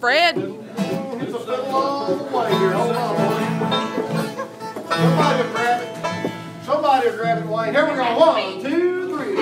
Fred. It's a fiddle all the way here. Hold on, boy. Somebody will grab it. Somebody will grab it, Wayne. Here we go. 1, 2, 3.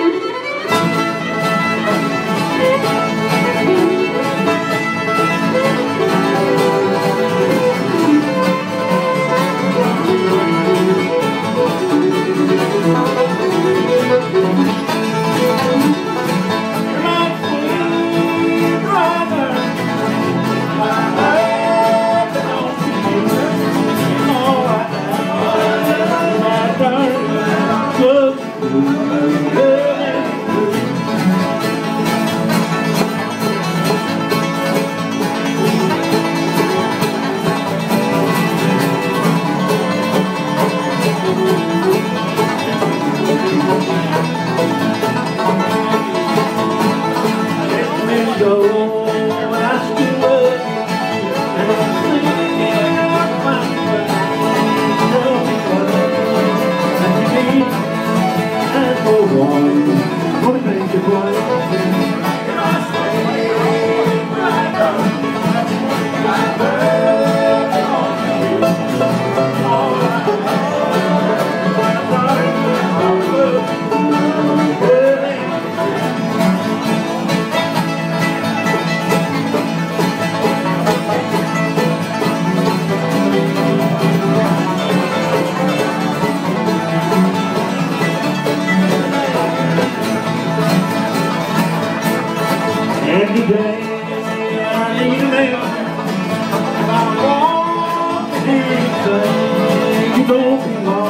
Every day I need a man. I want to hear you say you don't belong.